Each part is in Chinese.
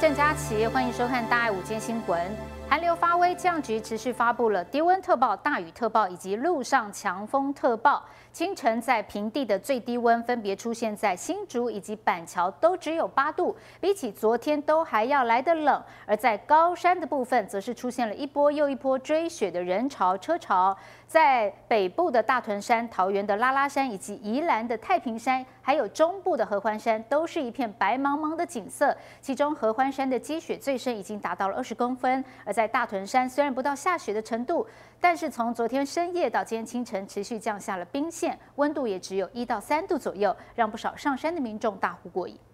郑佳琪，欢迎收看大爱午间新闻。寒流发威，气象局持续发布了低温特报、大雨特报以及陆上强风特报。清晨在平地的最低温分别出现在新竹以及板桥，都只有8度，比起昨天都还要来得冷。而在高山的部分，则是出现了一波又一波追雪的人潮、车潮。在北部的大屯山、桃园的拉拉山以及宜兰的太平山，还有中部的合欢山，都是一片白茫茫的景色。其中合欢山的积雪最深已经达到了20公分，而在大屯山虽然不到下雪的程度，但是从昨天深夜到今天清晨，持续降下了冰线，温度也只有1到3度左右，让不少上山的民众大呼过瘾。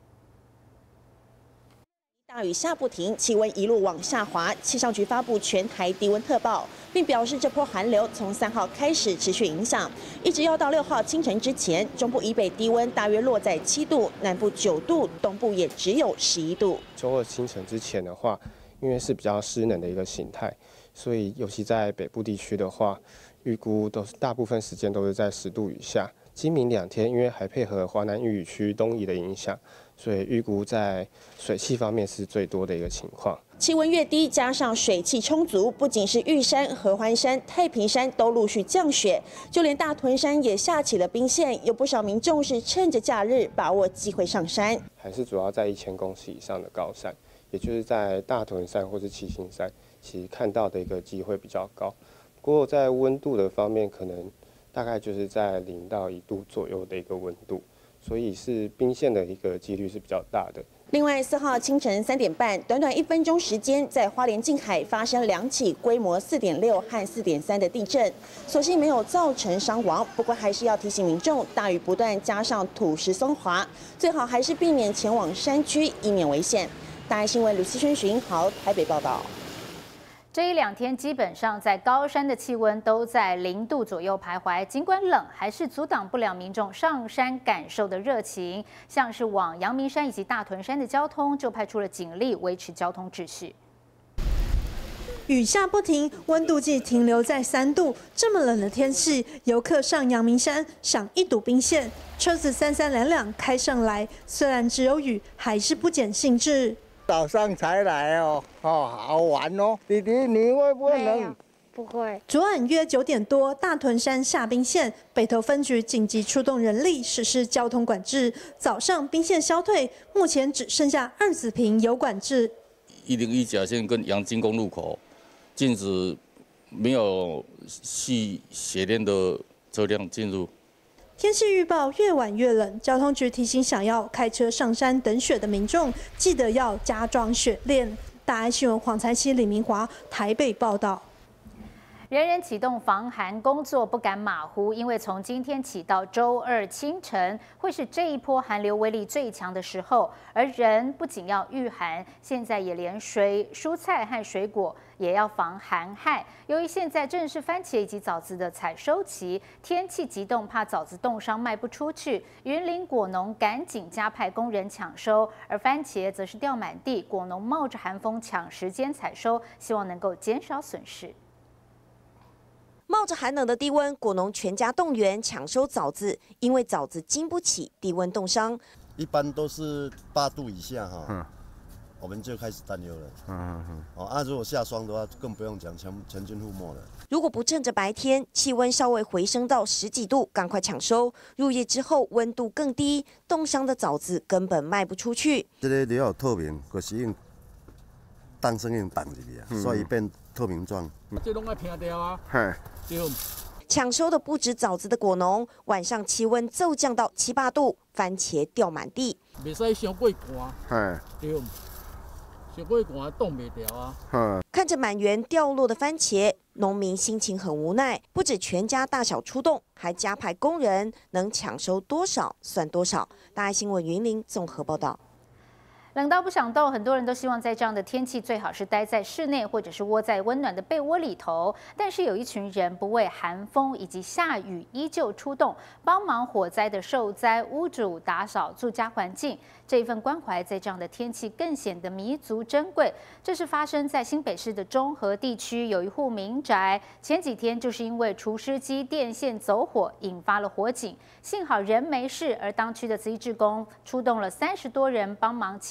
大雨下不停，气温一路往下滑。气象局发布全台低温特报，并表示这波寒流从3号开始持续影响，一直要到6号清晨之前，中部以北低温大约落在7度，南部9度，东部也只有11度。 周二清晨之前的话，因为是比较湿冷的一个形态，所以尤其在北部地区的话，预估都是大部分时间都是在10度以下。今明2天，因为还配合华南雨区东移的影响，所以预估在水汽方面是最多的一个情况。 气温越低，加上水汽充足，不仅是玉山、合欢山、太平山都陆续降雪，就连大屯山也下起了冰线。有不少民众是趁着假日把握机会上山， 还是主要在1000公尺以上的高山，也就是在大屯山或是七星山，其实看到的一个机会比较高。不过在温度的方面，可能大概就是在0到1度左右的一个温度，所以是冰线的一个几率是比较大的。 另外，4号清晨3点半，短短1分钟时间，在花莲近海发生2起规模4.6和4.3的地震，所幸没有造成伤亡。不过还是要提醒民众，大雨不断加上土石松滑，最好还是避免前往山区，以免危险。大爱新闻吕思轩、许英豪台北报道。 这1-2天基本上在高山的气温都在0度左右徘徊，尽管冷，还是阻挡不了民众上山感受的热情。像是往阳明山以及大屯山的交通，就派出了警力维持交通秩序。 雨下不停，温度计停留在3度。这么冷的天气，游客上阳明山赏一睹冰线，车子3三两两开上来，虽然只有雨，还是不减兴致。 早上才来哦，好玩哦。弟弟，你会不会冷？ 不会。 昨晚约9点多，大屯山下冰线，北投分局紧急出动人力实施交通管制。早上冰线消退，目前只剩下2子坪有管制。 101甲线跟阳金公路口禁止没有系鞋链的车辆进入。 天气预报越晚越冷，交通局提醒想要开车上山等雪的民众，记得要加装雪链。大爱新闻黄才熙、李明华台北报道。 人人启动防寒工作，不敢马虎，因为从今天起到周二清晨，会是这一波寒流威力最强的时候。而人不仅要御寒，现在也连蔬菜和水果也要防寒害。由于现在正是番茄以及枣子的采收期，天气急冻，怕枣子冻伤卖不出去，云林果农赶紧加派工人抢收，而番茄则是掉满地，果农冒着寒风抢时间采收，希望能够减少损失。 冒着寒冷的低温，果农全家动员抢收枣子，因为枣子经不起低温冻伤。 一般都是8度以下哈，我们就开始担忧了。如果下霜的话，更不用讲，全军覆没了。 如果不趁着白天气温稍微回升到10几度，赶快抢收。入夜之后温度更低，冻伤的枣子根本卖不出去。 这个料有透明，可是用当生用挡入去啊，所以变透明状。 这拢爱平掉啊。 抢收的不止枣子的果农，晚上气温骤降到7、8度，番茄掉满地。 袂使伤过寒，对，伤过寒冻袂掉啊。 看着满园掉落的番茄，农民心情很无奈，不止全家大小出动，还加派工人，能抢收多少算多少。大爱新闻云林综合报道。 冷到不想动，很多人都希望在这样的天气最好是待在室内，或者是窝在温暖的被窝里头。但是有一群人不畏寒风以及下雨，依旧出动帮忙火灾的受灾屋主打扫住家环境。这一份关怀在这样的天气更显得弥足珍贵。这是发生在新北市的中和地区，有一户民宅，前几天就是因为除湿机电线走火，引发了火警。幸好人没事，而当区的慈济志工出动了30多人帮忙清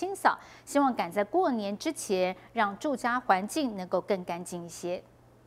清扫，希望赶在过年之前让住家环境能够更干净一些。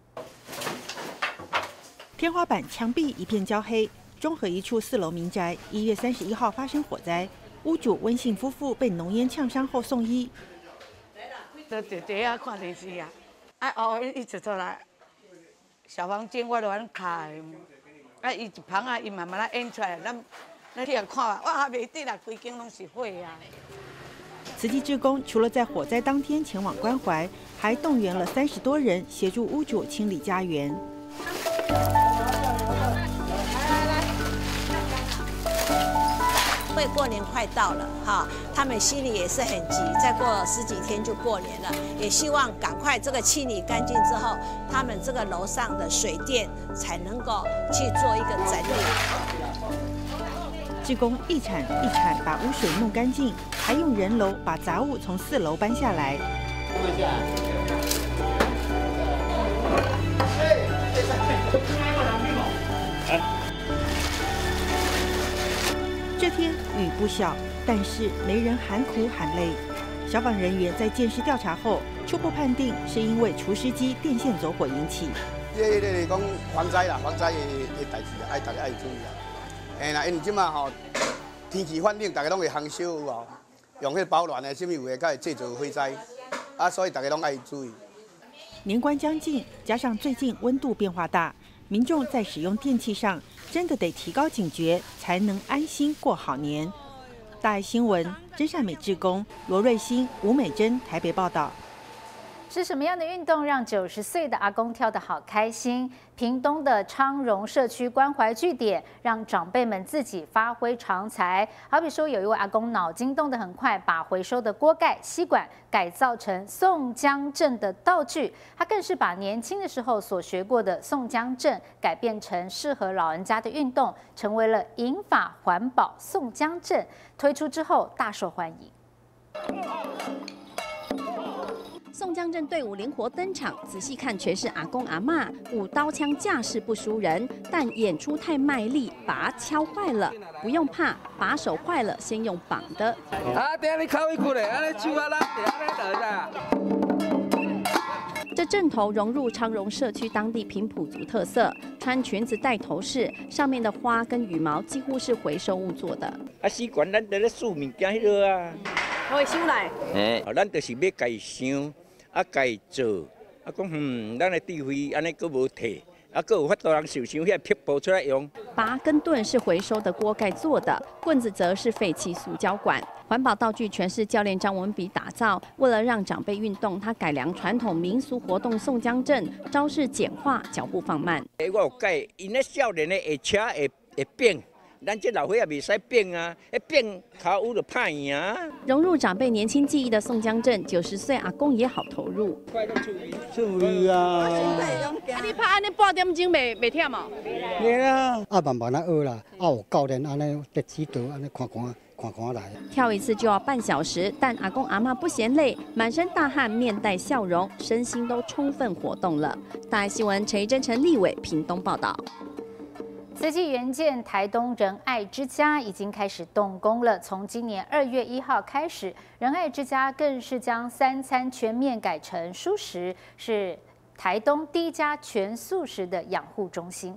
天花板、墙壁一片焦黑。中和一处4楼民宅1月31号发生火灾，屋主温姓夫妇被浓烟呛伤后送医。 在啊看电视啊，后伊一出来，小房间我就安开，伊一旁伊慢慢演出来，咱去看，我还袂得啦，规间拢是火啊。 慈济志工除了在火灾当天前往关怀，还动员了30多人协助屋主清理家园。 会过年快到了哈，他们心里也是很急，再过10几天就过年了，也希望赶快这个清理干净之后，他们这个楼上的水电才能够去做一个整理。 志工一铲一铲把污水弄干净，还用人篓把杂物从4楼搬下来。这天雨不小，但是没人喊苦喊累。消防人员在鉴识调查后，初步判定是因为除湿机电线走火引起。 这讲防灾啦，防灾的代志啊，大家爱注意啊。啦，因为即马吼天气反冷，大家拢会烘烧有无？用迄保暖的，什么有诶，才会制造火灾啊，所以大家拢爱注意。 年关将近，加上最近温度变化大，民众在使用电器上真的得提高警觉，才能安心过好年。大爱新闻真善美志工罗瑞欣、吴美珍台北报道。 是什么样的运动让90岁的阿公跳得好开心？屏东的昌荣社区关怀据点，让长辈们自己发挥长才。好比说，有一位阿公脑筋动得很快，把回收的锅盖、吸管改造成宋江阵的道具。他更是把年轻的时候所学过的宋江阵改变成适合老人家的运动，成为了银发环保宋江阵。推出之后大受欢迎。 宋江阵队伍灵活登场，仔细看全是阿公阿嬷，舞刀枪架势不输人，但演出太卖力，把它敲坏了。不用怕，把手坏了先用绑的。 啊，等下你敲一骨嘞，安尼手啊拉，等下这阵头融入昌荣社区当地平埔族特色，穿裙子戴头饰，上面的花跟羽毛几乎是回收物做的。 啊，习惯咱在咧数物件迄落啊， 我会收来。 咱就是要家想。啊，家做啊，讲咱的智慧安尼佫无退，啊，佫有法度人受伤，遐撇布出来用。 拔跟盾是回收的锅盖做的，棍子则是废弃塑胶管。环保道具全是教练张文比打造，为了让长辈运动，他改良传统民俗活动宋江阵，招式简化，脚步放慢。 我有改，因咧少年的会车会变。咱这老伙也袂使变啊，一变脚有就歹赢。 融入长辈年轻记忆的宋江阵，90岁阿公也好投入。 注意啊！ 啊，你拍安尼半点钟袂忝哦？ 袂啦，啊慢慢来学啦，啊有教练安尼在指导，安尼看来。 跳一次就要半小时，但阿公阿嬷不嫌累，满身大汗，面带笑容，身心都充分活动了。大爱新闻陈怡贞、陈立伟屏东报道。 慈济援建台东仁爱之家已经开始动工了。从今年2月1号开始，仁爱之家更是将3餐全面改成蔬食，是台东第一家全素食的养护中心。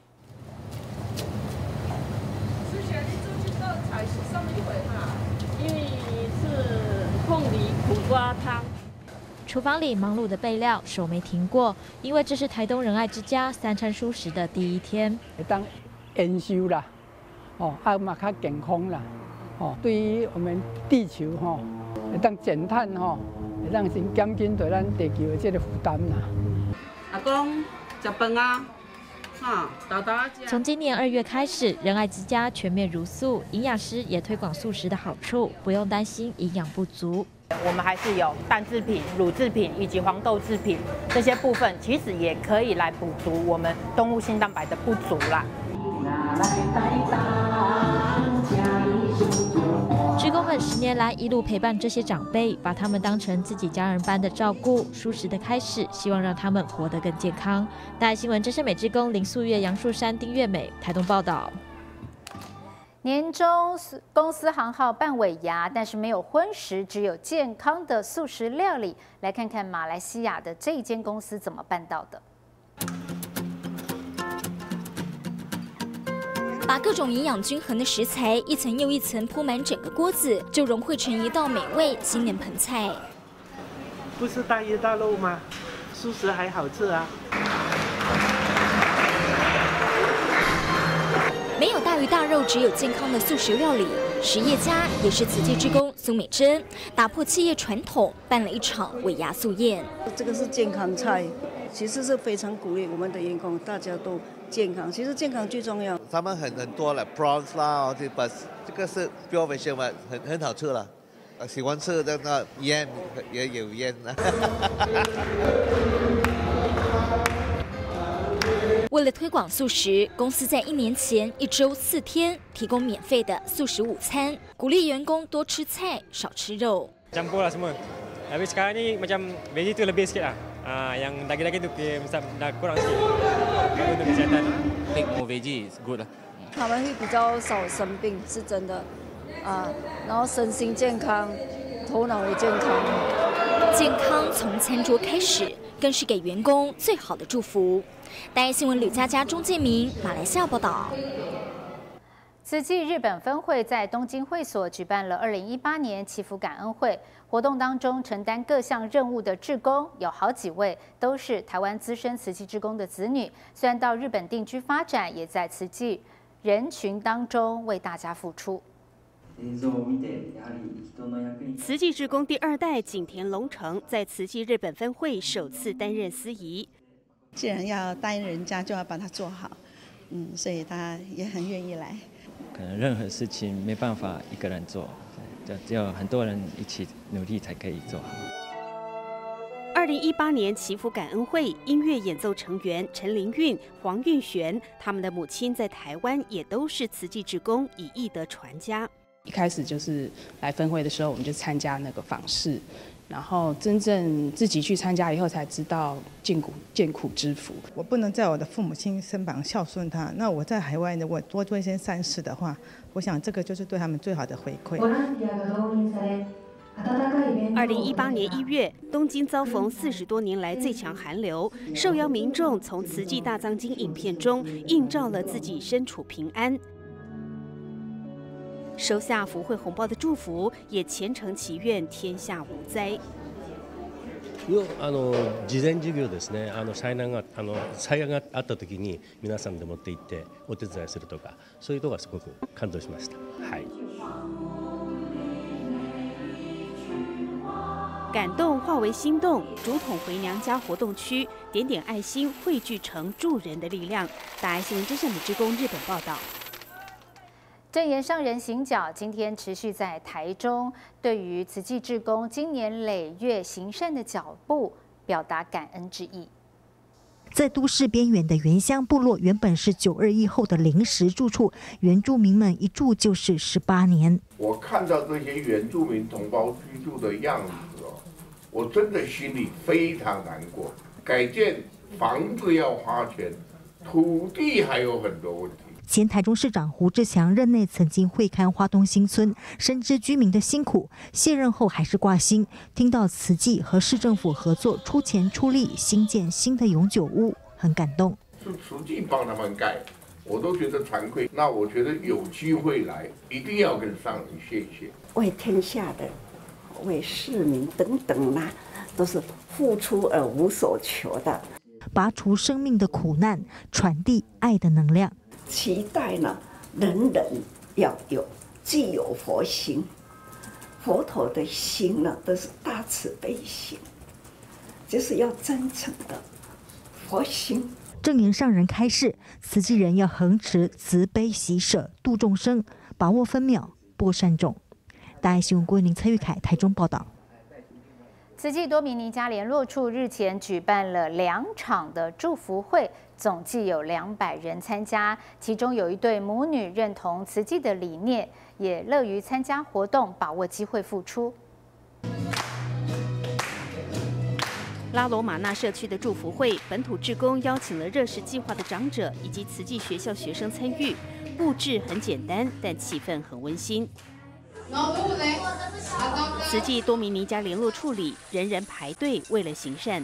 之前你做这道菜是什么一回哈？因为是凤梨苦瓜汤。 厨房里忙碌的备料，手没停过，因为这是台东仁爱之家3餐蔬食的第一天。 会当延寿啦，嘛较健康啦，对于我们地球会当减碳会当先减轻对咱地球的这个负担啦。 阿公食饭啊， 从今年2月开始，仁爱之家全面茹素，营养师也推广素食的好处，不用担心营养不足。 我们还是有蛋制品、乳制品以及黄豆制品这些部分，其实也可以来补足我们动物性蛋白的不足啦。 志工们10年来一路陪伴这些长辈，把他们当成自己家人般的照顾。蔬食的开始，希望让他们活得更健康。大爱新闻真善美志工林素月、杨树山、丁月美台东报道。 年终公司行号办尾牙，但是没有荤食，只有健康的素食料理。来看看马来西亚的这一间公司怎么办到的。 把各种营养均衡的食材一层又一层铺满整个锅子，就融汇成一道美味新年盆菜。 不是大鱼大肉吗？素食还好吃啊。 没有大鱼大肉，只有健康的素食料理。实业家也是慈济志工苏美珍，打破企业传统，办了一场尾牙素宴。 这个是健康菜，其实是非常鼓励我们的员工，大家都健康。其实健康最重要。 他们很多了 prawns 啦，这个是 pure vegetable 嘛，很好吃了。喜欢吃的那腌也有腌啊。 为了推广素食，公司在1年前1周4天提供免费的素食午餐，鼓励员工多吃菜，少吃肉。 Campur lah semua. Habis sekarang ni macam veggie tu lebih sikit lah. Yang daging-daging tu dah kurang sikit. Untuk kesihatan. Take more veggie is good lah. 他们会比较少生病，是真的然后身心健康，头脑也健康。 健康从餐桌开始，更是给员工最好的祝福。 大爱新闻吕佳佳、钟建明，马来西亚报道。 慈济日本分会在东京会所举办了2018年祈福感恩会活动，当中承担各项任务的志工有好几位都是台湾资深慈济志工的子女，虽然到日本定居发展，也在慈济人群当中为大家付出。 慈济志工第2代景田龙成在慈济日本分会首次担任司仪。 既然要答应人家，就要把它做好，所以他也很愿意来。 可能任何事情没办法一个人做，只有很多人一起努力才可以做好。 2018年祈福感恩会音乐演奏成员陈玲韵、黄韵璇，他们的母亲在台湾也都是慈济志工，以义的传家。 一开始就是来分会的时候，我们就参加那个访视。 然后真正自己去参加以后，才知道艰苦之福。 我不能在我的父母亲身旁孝顺他，那我在海外呢，我多做一些善事的话，我想这个就是对他们最好的回馈。 2018年1月，东京遭逢40多年来最强寒流，受邀民众从慈济大藏经影片中映照了自己身处平安。 收下福会红包的祝福，也虔诚祈愿天下无灾。 事前授業ですね。災害があった時に皆さんで持って行ってお手伝いするとか、そういうところがすごく感動しました。はい。 感动化为心动，竹筒回娘家活动区点点爱心汇聚成助人的力量。大爱新闻真善美志工日本报道。 正言上人行脚今天持续在台中，对于慈济志工今年累月行善的脚步，表达感恩之意。 在都市边缘的原乡部落，原本是921后的临时住处，原住民们一住就是18年。 我看到这些原住民同胞居住的样子我真的心里非常难过。改建房子要花钱，土地还有很多问题。 前台中市长胡志强任内曾经会勘花东新村，深知居民的辛苦，卸任后还是挂心。听到慈济和市政府合作出钱出力新建新的永久屋，很感动。 是慈济帮他们盖，我都觉得惭愧。那我觉得有机会来，一定要跟上人谢谢。 为天下的、为市民等等啦，都是付出而无所求的。 拔除生命的苦难，传递爱的能量。 期待呢，人人要有具有佛心，佛陀的心呢都是大慈悲心，就是要真诚的佛心。 正言上人开示，慈济人要恒持慈悲喜舍，度众生，把握分秒，播善种。大爱新闻郭宁、蔡玉凯台中报道。 慈济多米尼加联络处日前举办了2场的祝福会，总计有200人参加，其中有一对母女认同慈济的理念，也乐于参加活动，把握机会付出。 拉罗马纳社区的祝福会，本土志工邀请了热食计划的长者以及慈济学校学生参与，布置很简单，但气氛很温馨。慈济多米尼加联络处里，人人排队为了行善。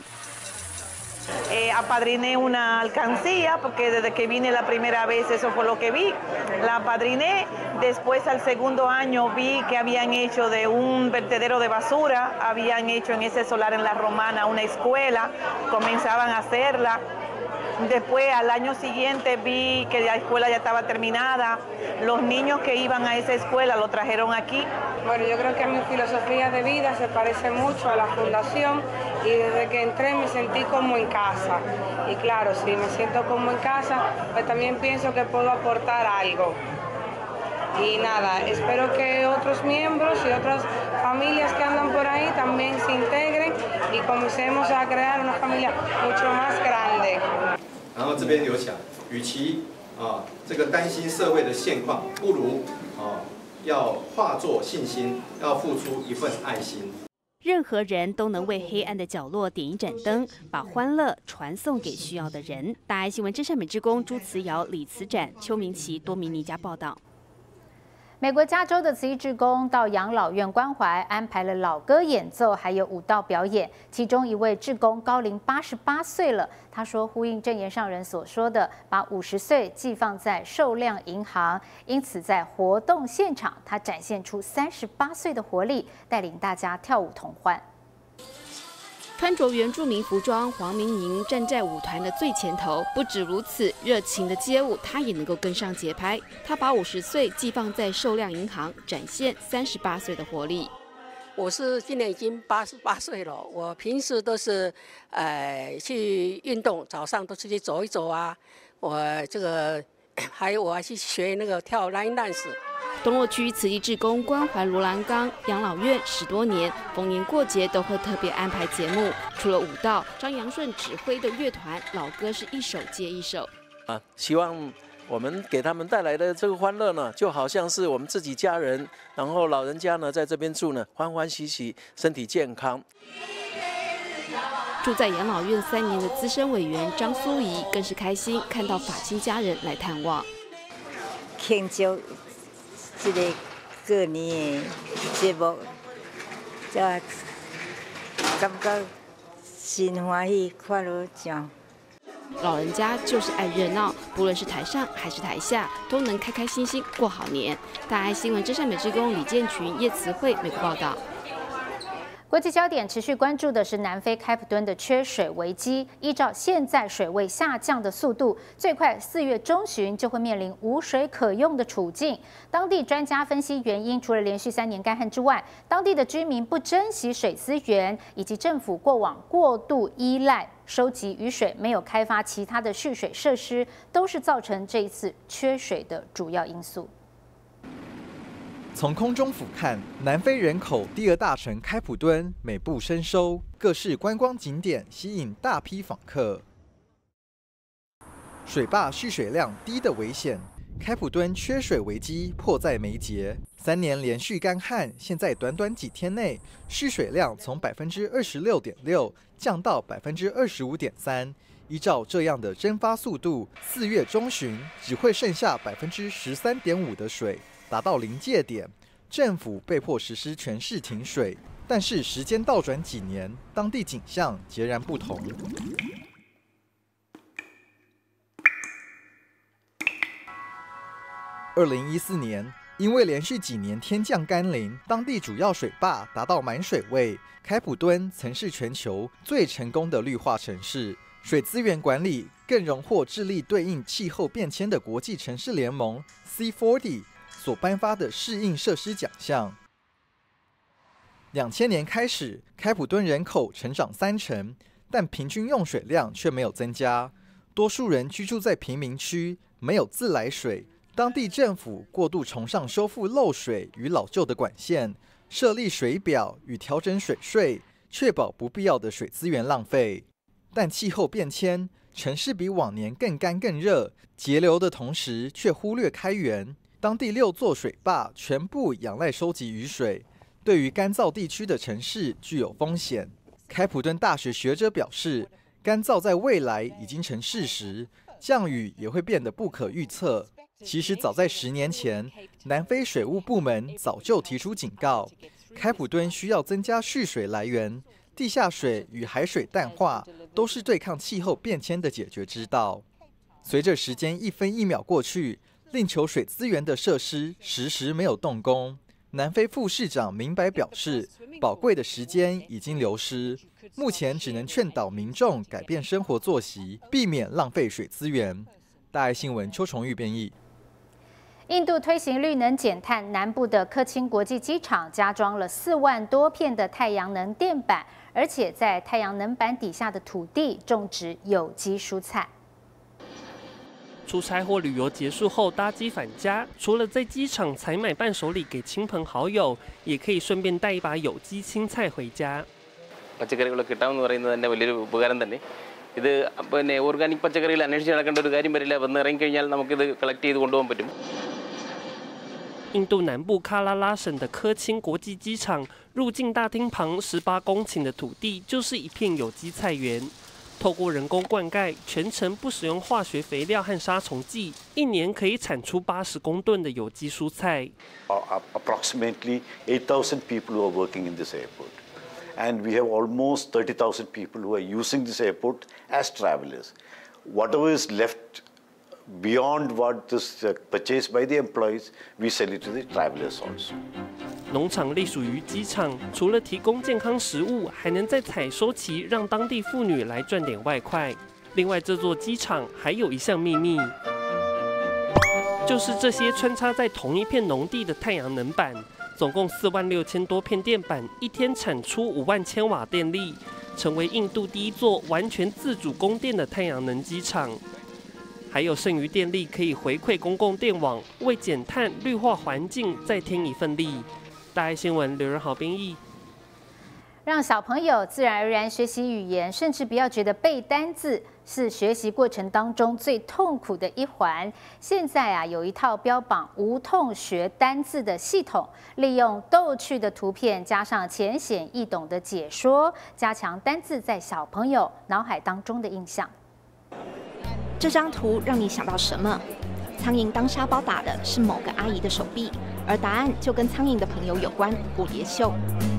Apadriné una alcancía porque desde que vine la primera vez eso fue lo que vi. La apadriné, después al segundo año vi que habían hecho de un vertedero de basura, habían hecho en ese solar en la Romana una escuela, comenzaban a hacerla. Después al año siguiente vi que la escuela ya estaba terminada, los niños que iban a esa escuela lo trajeron aquí. Bueno, yo creo que mi filosofía de vida se parece mucho a la fundación y desde que entré me sentí como en casa. Y claro, si me siento como en casa, pues también pienso que puedo aportar algo. Y nada, espero que otros miembros y otras familias que andan por ahí también se integren y comencemos a crear una familia mucho más grande. 然后这边留讲，与其这个担心社会的现况，不如要化作信心，要付出一份爱心。 任何人都能为黑暗的角落点一盏灯，把欢乐传送给需要的人。大爱新闻真善美志工朱慈瑶、李慈展、邱明琪、多米尼加报道。 美国加州的慈济志工到养老院关怀，安排了老歌演奏，还有舞蹈表演。其中一位志工高龄88岁了，他说呼应正言上人所说的，把50岁寄放在寿量银行。因此在活动现场，他展现出38岁的活力，带领大家跳舞同欢。 穿着原住民服装，黄明宁站在舞团的最前头。不止如此，热情的街舞，他也能够跟上节拍。他把50岁寄放在寿量银行，展现38岁的活力。 我是今年已经88岁了，我平时都是去运动，早上都出去走一走啊。我这个还有我还去学那个跳 line dance。 东洛区慈济志工关怀罗兰岗养老院10多年，逢年过节都会特别安排节目。除了舞蹈，张阳顺指挥的乐团老歌是一首接一首。 希望我们给他们带来的这个欢乐呢，就好像是我们自己家人，然后老人家呢在这边住呢，欢欢喜喜，身体健康。 住在养老院3年的资深委员张苏怡更是开心，看到法亲家人来探望。 庆祝这个过年的节目，就感觉心欢喜快乐真。 老人家就是爱热闹，不论是台上还是台下，都能开开心心过好年。大爱新闻真善美志工李建群、叶慈慧美国报道。 国际焦点持续关注的是南非开普敦的缺水危机。依照现在水位下降的速度，最快4月中旬就会面临无水可用的处境。当地专家分析原因，除了连续3年干旱之外，当地的居民不珍惜水资源，以及政府过往过度依赖收集雨水，没有开发其他的蓄水设施，都是造成这一次缺水的主要因素。 从空中俯瞰，南非人口第2大城开普敦美不胜收，各式观光景点吸引大批访客。水坝蓄水量低的危险，开普敦缺水危机迫在眉睫。3年连续干旱，现在短短几天内，蓄水量从26.6%降到25.3%。依照这样的蒸发速度，4月中旬只会剩下13.5%的水。达到临界点，政府被迫实施全市停水。但是时间倒转几年，当地景象截然不同。2014年，因为连续几年天降甘霖，当地主要水坝达到满水位，开普敦曾是全球最成功的绿化城市。水资源管理更荣获致力对应气候变迁的国际城市联盟 C40。所颁发的适应设施奖项。2000年开始，开普敦人口成长3成，但平均用水量却没有增加。多数人居住在贫民区，没有自来水。当地政府过度崇尚修复漏水与老旧的管线，设立水表与调整水税，确保不必要的水资源浪费。但气候变迁，城市比往年更干更热，节流的同时却忽略开源。当地6座水坝全部仰赖收集雨水，对于干燥地区的城市具有风险。 开普敦大学学者表示，干燥在未来已经成事实，降雨也会变得不可预测。其实早在10年前，南非水务部门早就提出警告，开普敦需要增加蓄水来源，地下水与海水淡化都是对抗气候变迁的解决之道。随着时间1分1秒过去，令求水资源的设施迟迟没有动工。南非副市长明白表示，宝贵的时间已经流失，目前只能劝导民众改变生活作息，避免浪费水资源。大爱新闻邱崇玉编译。 印度推行绿能减碳，南部的科钦国际机场加装了4万多片的太阳能电板，而且在太阳能板底下的土地种植有机蔬菜。 出差或旅游结束后搭机返家，除了在机场采买伴手礼给亲朋好友，也可以顺便带一把有机青菜回家。 പച്ചക്കറികളൊക്കെ കിട്ടാമെന്ന് പറയുന്നത് തന്നെ വലിയൊരു ഉപകാരം തന്നെ. ഇത് പിന്നെ ഓർഗാനിക് പച്ചക്കറികൾ അന്വേഷിച്ച് നടക്കേണ്ട ഒരു കാര്യം വരില്ല. വന്ന് ഇറങ്ങിക്കഴിഞ്ഞാൽ നമുക്കിത് കളക്ട് ചെയ്ത് കൊണ്ടുപോകാൻ പറ്റും. 印度南部喀拉拉省的科钦国际机场入境大厅旁18公顷的土地就是一片有机菜园。透过人工灌溉，全程不使用化学肥料和杀虫剂，1年可以产出80公吨的有机蔬菜。 Approximately 8,000 people who are working in this airport, and we have almost 30,000 people who are using this airport as travelers. Whatever is left beyond what is purchased by the employees, we sell it to the travelers also. 农场隶属于机场，除了提供健康食物，还能在采收期让当地妇女来赚点外快。另外，这座机场还有一项秘密，就是这些穿插在同一片农地的太阳能板，总共46000多片电板，一天产出5万千瓦电力，成为印度第一座完全自主供电的太阳能机场。还有剩余电力可以回馈公共电网，为减碳、绿化环境再添一份力。大爱新闻刘仁豪编译。 让小朋友自然而然学习语言，甚至不要觉得背单字是学习过程当中最痛苦的一环。现在有一套标榜无痛学单字的系统，利用逗趣的图片加上浅显易懂的解说，加强单字在小朋友脑海当中的印象。 这张图让你想到什么？苍蝇当沙包打的是某个阿姨的手臂，而答案就跟苍蝇的朋友有关——蝴蝶袖。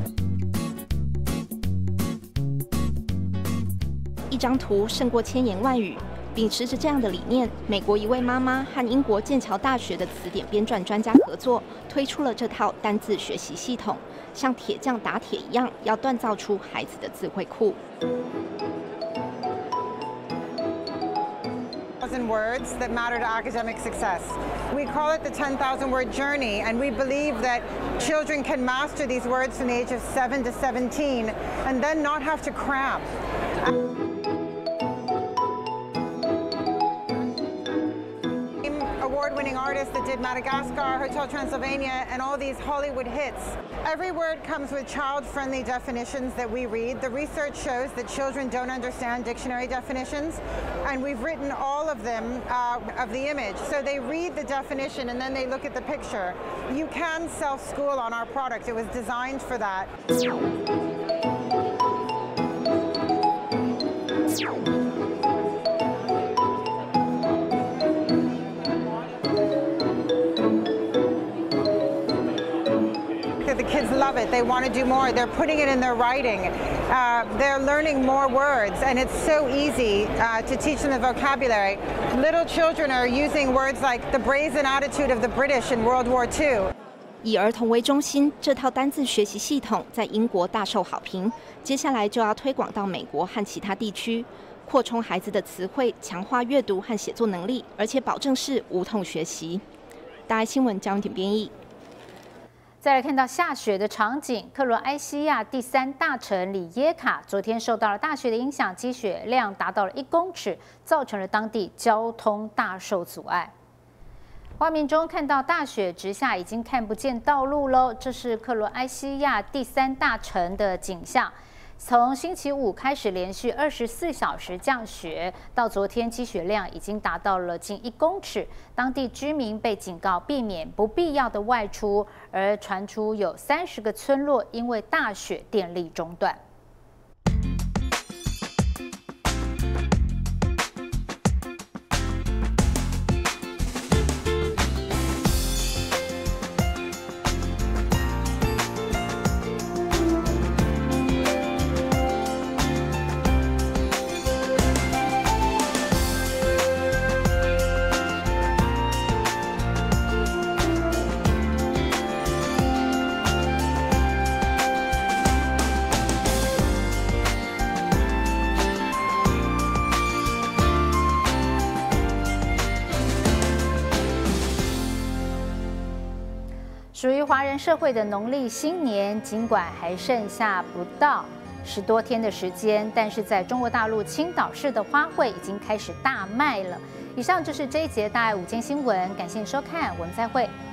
一张图胜过千言万语。秉持着这样的理念，美国一位妈妈和英国剑桥大学的词典编撰专家合作，推出了这套单字学习系统，像铁匠打铁一样，要锻造出孩子的智慧库。 Words that matter to academic success. We call it the 10,000 word journey, and we believe that children can master these words from the age of 7 to 17 and then not have to cram. Award-winning artist that did Madagascar, Hotel Transylvania, and all these Hollywood hits. Every word comes with child-friendly definitions that we read. The research shows that children don't understand dictionary definitions, and we've written all of them of the image. So they read the definition and then they look at the picture. You can self-school on our product. It was designed for that. The kids love it. They want to do more. They're putting it in their writing. They're learning more words, and it's so easy to teach them the vocabulary. Little children are using words like the brazen attitude of the British in World War II. 以儿童为中心，这套单字学习系统在英国大受好评。接下来就要推广到美国和其他地区，扩充孩子的词汇，强化阅读和写作能力，而且保证是无痛学习。大爱新闻江永婷编译。 再来看到下雪的场景，克罗埃西亚第3大城里耶卡昨天受到了大雪的影响，积雪量达到了1公尺，造成了当地交通大受阻碍。画面中看到大雪直下，已经看不见道路喽。这是克罗埃西亚第3大城的景象。从星期5开始连续24小时降雪，到昨天积雪量已经达到了近1公尺。当地居民被警告避免不必要的外出，而传出有30个村落因为大雪电力中断。 华人社会的农历新年，尽管还剩下不到10多天的时间，但是在中国大陆青岛市的花卉已经开始大卖了。以上就是这一节大爱午间新闻，感谢收看，我们再会。